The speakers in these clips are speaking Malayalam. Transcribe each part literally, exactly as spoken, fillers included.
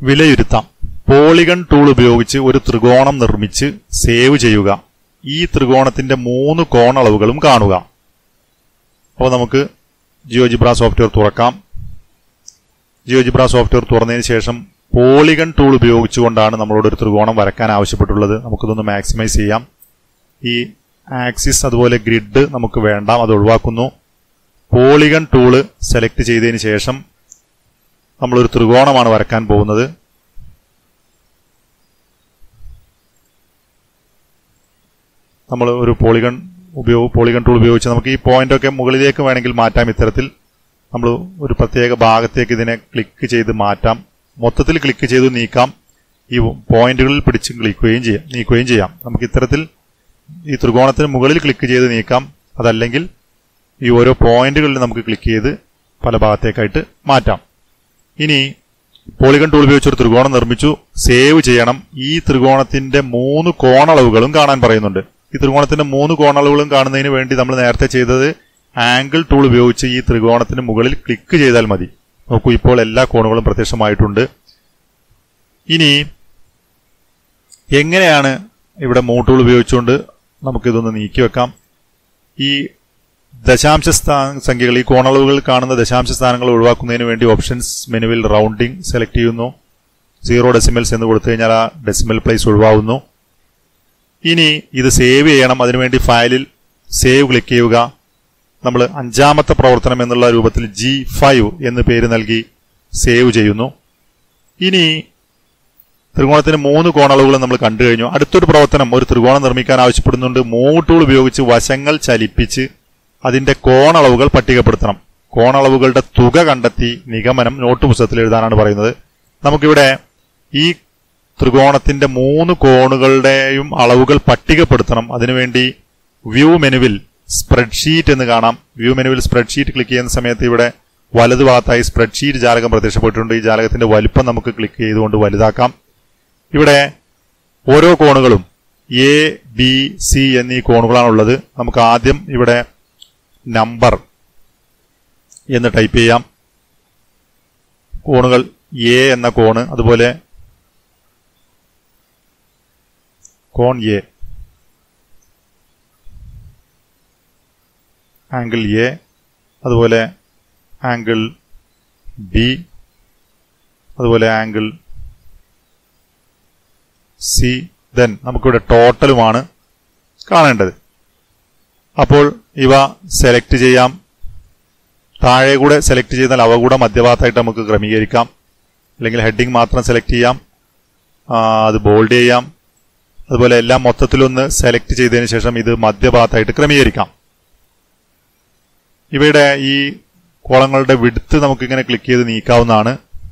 വിലയിരുത്താം. പോളിഗൺ ടൂൾ ഉപയോഗിച്ച് ഒരു ത്രികോണം നിർമ്മിച്ച് സേവ് ചെയ്യുക. ഈ ത്രികോണത്തിന്റെ മൂന്ന് കോണളവുകളും കാണുക. അപ്പോൾ നമുക്ക് ജിയോജിബ്ര സോഫ്റ്റ്വെയർ തുറക്കാം. ജിയോജിബ്ര സോഫ്റ്റ്വെയർ തുറന്നതിന് ശേഷം പോളിഗൺ ടൂൾ ഉപയോഗിച്ചുകൊണ്ടാണ് നമ്മളോട് ഒരു ത്രികോണം വരയ്ക്കാൻ ആവശ്യപ്പെട്ടുള്ളത്. നമുക്കിതൊന്ന് മാക്സിമൈസ് ചെയ്യാം. ഈ ആക്സിസ് അതുപോലെ ഗ്രിഡ് നമുക്ക് വേണ്ട, അത് ഒഴിവാക്കുന്നു. പോളിഗൺ ടൂള് സെലക്ട് ചെയ്തതിന് ശേഷം നമ്മളൊരു ത്രികോണമാണ് വരയ്ക്കാൻ പോകുന്നത്. നമ്മൾ ഒരു പോളിഗൺ ഉപയോഗ പോളിഗൺ ടൂൾ ഉപയോഗിച്ച് നമുക്ക് ഈ പോയിന്റൊക്കെ മുകളിലേക്ക് വേണമെങ്കിൽ മാറ്റാം. ഇത്തരത്തിൽ നമ്മൾ ഒരു പ്രത്യേക ഭാഗത്തേക്ക് ഇതിനെ ക്ലിക്ക് ചെയ്ത് മാറ്റാം. മൊത്തത്തിൽ ക്ലിക്ക് ചെയ്ത് നീക്കാം. ഈ പോയിന്റുകളിൽ പിടിച്ച് ക്ലിക്കുകയും ചെയ്യാം നീക്കുകയും ചെയ്യാം. നമുക്ക് ഇത്തരത്തിൽ ഈ ത്രികോണത്തിന് മുകളിൽ ക്ലിക്ക് ചെയ്ത് നീക്കാം. അതല്ലെങ്കിൽ ഈ ഓരോ പോയിന്റുകളിൽ നമുക്ക് ക്ലിക്ക് ചെയ്ത് പല ഭാഗത്തേക്കായിട്ട് മാറ്റാം. ഇനി പോളിഗൺ ടൂൾ ഉപയോഗിച്ച് ഒരു ത്രികോണം നിർമ്മിച്ചു, സേവ് ചെയ്യണം. ഈ ത്രികോണത്തിന്റെ മൂന്ന് കോണളവുകളും കാണാൻ പറയുന്നുണ്ട്. ഈ ത്രികോണത്തിന്റെ മൂന്ന് കോണളവുകളും കാണുന്നതിന് വേണ്ടി നമ്മൾ നേരത്തെ ചെയ്തത് ആംഗിൾ ടൂൾ ഉപയോഗിച്ച് ഈ ത്രികോണത്തിന് മുകളിൽ ക്ലിക്ക് ചെയ്താൽ മതി. നോക്കൂ, ഇപ്പോൾ എല്ലാ കോണുകളും പ്രത്യക്ഷമായിട്ടുണ്ട്. ഇനി എങ്ങനെയാണ് ഇവിടെ മൂവ് ടൂൾ ഉപയോഗിച്ചുകൊണ്ട് നമുക്കിതൊന്ന് നീക്കി വെക്കാം. ഈ ദശാംശ സ്ഥാന സംഖ്യകൾ, ഈ കോണളവുകൾ കാണുന്ന ദശാംശ സ്ഥാനങ്ങൾ ഒഴിവാക്കുന്നതിന് വേണ്ടി ഓപ്ഷൻസ് മെനുവിൽ റൗണ്ടിംഗ് സെലക്ട് ചെയ്യുന്നു. സീറോ ഡെസിമൽസ് എന്ന് കൊടുത്തു കഴിഞ്ഞാൽ ആ ഡെസിമൽ പ്ലേസ് ഒഴിവാകുന്നു. ഇനി ഇത് സേവ് ചെയ്യണം. അതിനുവേണ്ടി ഫയലിൽ സേവ് ക്ലിക്ക് ചെയ്യുക. നമ്മൾ അഞ്ചാമത്തെ പ്രവർത്തനം എന്നുള്ള രൂപത്തിൽ ജി ഫൈവ് എന്ന് പേര് നൽകി സേവ് ചെയ്യുന്നു. ഇനി ത്രികോണത്തിന് മൂന്ന് കോണളവുകൾ നമ്മൾ കണ്ടു കഴിഞ്ഞു. അടുത്തൊരു പ്രവർത്തനം, ഒരു ത്രികോണം നിർമ്മിക്കാൻ ആവശ്യപ്പെടുന്നുണ്ട്. മൂവ് ടൂൾ ഉപയോഗിച്ച് വശങ്ങൾ ചലിപ്പിച്ച് അതിന്റെ കോണളവുകൾ പട്ടികപ്പെടുത്തണം. കോണളവുകളുടെ തുക കണ്ടെത്തി നിഗമനം നോട്ട് പുസ്തകത്തിൽ എഴുതാനാണ് പറയുന്നത്. നമുക്കിവിടെ ഈ ത്രികോണത്തിന്റെ മൂന്ന് കോണുകളുടെയും അളവുകൾ പട്ടികപ്പെടുത്തണം. അതിനുവേണ്ടി വ്യൂ മെനുവിൽ സ്പ്രെഡ്ഷീറ്റ് എന്ന് കാണാം. വ്യൂ മെനുവിൽ സ്പ്രെഡ്ഷീറ്റ് ക്ലിക്ക് ചെയ്യുന്ന സമയത്ത് ഇവിടെ വലതുഭാഗത്തായി സ്പ്രെഡ്ഷീറ്റ് ജാലകം പ്രത്യക്ഷപ്പെട്ടിട്ടുണ്ട്. ഈ ജാലകത്തിന്റെ വലുപ്പം നമുക്ക് ക്ലിക്ക് ചെയ്തുകൊണ്ട് വലുതാക്കാം. ഇവിടെ ഓരോ കോണുകളും എ ബി സി എന്നീ കോണുകളാണുള്ളത്. നമുക്ക് ആദ്യം ഇവിടെ നമ്പർ എന്ന് ടൈപ്പ് ചെയ്യാം. കോണുകൾ എ എന്ന കോണ്, അതുപോലെ കോൺ എ, ആംഗിൾ എ, അതുപോലെ ആംഗിൾ ബി, അതുപോലെ ആംഗിൾ സി. ദെൻ നമുക്കിവിടെ ടോട്ടലുമാണ് കാണേണ്ടത്. അപ്പോൾ ഇവ സെലക്ട് ചെയ്യാം. താഴെ കൂടെ സെലക്ട് ചെയ്താൽ അവ കൂടെ മധ്യഭാഗത്തായിട്ട് നമുക്ക് ക്രമീകരിക്കാം. അല്ലെങ്കിൽ ഹെഡിങ് മാത്രം സെലക്ട് ചെയ്യാം, അത് ബോൾഡ് ചെയ്യാം. അതുപോലെ എല്ലാം മൊത്തത്തിലൊന്ന് സെലക്ട് ചെയ്തതിന് ശേഷം ഇത് മധ്യഭാഗത്തായിട്ട് ക്രമീകരിക്കാം. ഇവയുടെ ഈ കോളങ്ങളുടെ വിഡ്ത്ത് നമുക്കിങ്ങനെ ക്ലിക്ക് ചെയ്ത് നീക്കാവുന്നതാണ്.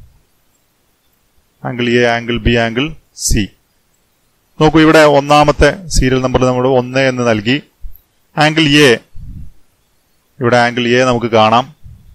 Angle A, angle B, angle C. നോക്കൂ, ഇവിടെ ഒന്നാമത്തെ സീരിയൽ നമ്പർ നമ്മൾ ഒന്ന് എന്ന് നൽകി. ആംഗിൾ എ, ഇവിടെ ആംഗിൾ എ നമുക്ക് കാണാം.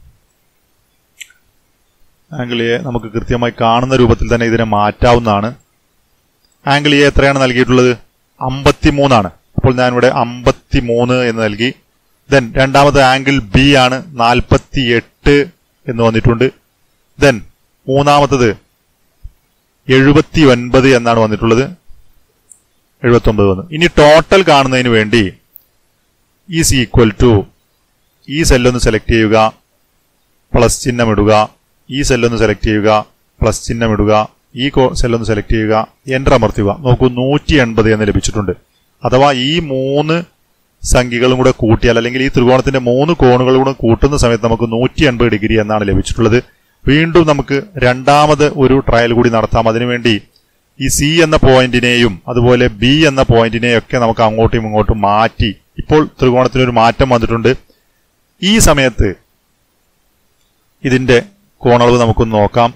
ആംഗിൾ എ നമുക്ക് കൃത്യമായി കാണുന്ന രൂപത്തിൽ തന്നെ ഇതിനെ മാറ്റാവുന്നതാണ്. ആംഗിൾ എ എത്രയാണ് നൽകിയിട്ടുള്ളത്? അമ്പത്തിമൂന്നാണ്. അപ്പോൾ ഞാനിവിടെ അമ്പത്തിമൂന്ന് എന്ന് നൽകി. ദെൻ രണ്ടാമത് ആംഗിൾ ബി ആണ്, നാൽപ്പത്തി എട്ട് എന്ന് വന്നിട്ടുണ്ട്. ദെൻ മൂന്നാമത്തത് എഴുപത്തി ഒൻപത് എന്നാണ് വന്നിട്ടുള്ളത്. എഴുപത്തി ഒമ്പത് വന്നു. ഇനി ടോട്ടൽ കാണുന്നതിന് വേണ്ടി ഈസ് ഈക്വൽ ടു ഈ സെല്ലൊന്ന് സെലക്ട് ചെയ്യുക, പ്ലസ് ചിഹ്നം ഇടുക. ഈ സെല്ലൊന്ന് സെലക്ട് ചെയ്യുക, പ്ലസ് ചിഹ്നം ഇടുക. ഈ സെല്ലൊന്ന് സെലക്ട് ചെയ്യുക, എന്റർ അമർത്തുക. നോക്കൂ, നൂറ്റി എൺപത് എന്ന് ലഭിച്ചിട്ടുണ്ട്. അഥവാ ഈ മൂന്ന് സംഖ്യകളും കൂടെ കൂട്ടിയാൽ, അല്ലെങ്കിൽ ഈ ത്രികോണത്തിന്റെ മൂന്ന് കോണുകളും കൂടെ കൂട്ടുന്ന സമയത്ത് നമുക്ക് നൂറ്റി എൺപത് ഡിഗ്രി എന്നാണ് ലഭിച്ചിട്ടുള്ളത്. വീണ്ടും നമുക്ക് രണ്ടാമത് ഒരു ട്രയൽ കൂടി നടത്താം. അതിനുവേണ്ടി ഈ സി എന്ന പോയിന്റിനെയും അതുപോലെ ബി എന്ന പോയിന്റിനെയും ഒക്കെ നമുക്ക് അങ്ങോട്ടും ഇങ്ങോട്ടും മാറ്റി. ഇപ്പോൾ ത്രികോണത്തിനൊരു മാറ്റം വന്നിട്ടുണ്ട്. ഈ സമയത്ത് ഇതിന്റെ കോണളവ് നമുക്കൊന്ന് നോക്കാം.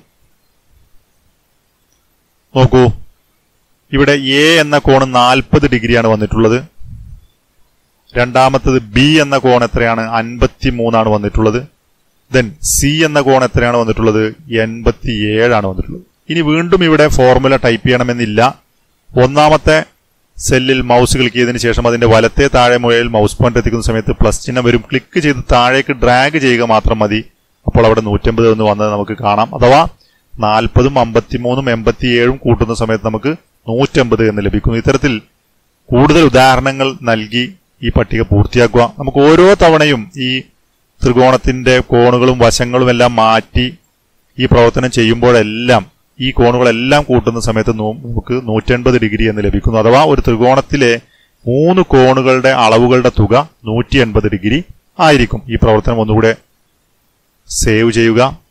നോക്കൂ, ഇവിടെ എ എന്ന കോണ് നാൽപ്പത് ഡിഗ്രിയാണ് വന്നിട്ടുള്ളത്. രണ്ടാമത്തത് ബി എന്ന കോൺ എത്രയാണ്? അൻപത്തി മൂന്നാണ് വന്നിട്ടുള്ളത്. ദെൻ സി എന്ന കോൺ എത്രയാണ് വന്നിട്ടുള്ളത്? എൺപത്തി ഏഴാണ് വന്നിട്ടുള്ളത്. ഇനി വീണ്ടും ഇവിടെ ഫോർമുല ടൈപ്പ് ചെയ്യണമെന്നില്ല. ഒന്നാമത്തെ സെല്ലിൽ മൗസ് ക്ലിക്ക് ചെയ്തതിനു ശേഷം അതിന്റെ വലത്തെ താഴെ മുകളിൽ മൗസ് പോയിന്റ് എത്തിക്കുന്ന സമയത്ത് പ്ലസ് ചിഹ്നം വരും. ക്ലിക്ക് ചെയ്ത് താഴേക്ക് ഡ്രാഗ് ചെയ്യുക മാത്രം മതി. അപ്പോൾ അവിടെ നൂറ്റമ്പത് എന്ന് വന്നത് നമുക്ക് കാണാം. അഥവാ നാൽപ്പതും അമ്പത്തിമൂന്നും എൺപത്തിയേഴും കൂട്ടുന്ന സമയത്ത് നമുക്ക് നൂറ്റമ്പത് എന്ന് ലഭിക്കുന്നു. ഇത്തരത്തിൽ കൂടുതൽ ഉദാഹരണങ്ങൾ നൽകി ഈ പട്ടിക പൂർത്തിയാക്കുക. നമുക്ക് ഓരോ തവണയും ഈ ത്രികോണത്തിന്റെ കോണുകളും വശങ്ങളും എല്ലാം മാറ്റി ഈ പ്രവർത്തനം ചെയ്യുമ്പോഴെല്ലാം ഈ കോണുകളെല്ലാം കൂട്ടുന്ന സമയത്ത് നമുക്ക് നൂറ്റൻപത് ഡിഗ്രി എന്ന് ലഭിക്കുന്നു. അഥവാ ഒരു ത്രികോണത്തിലെ മൂന്ന് കോണുകളുടെ അളവുകളുടെ തുക നൂറ്റി എൺപത് ഡിഗ്രി ആയിരിക്കും. ഈ പ്രവർത്തനം ഒന്നുകൂടെ സേവ് ചെയ്യുക.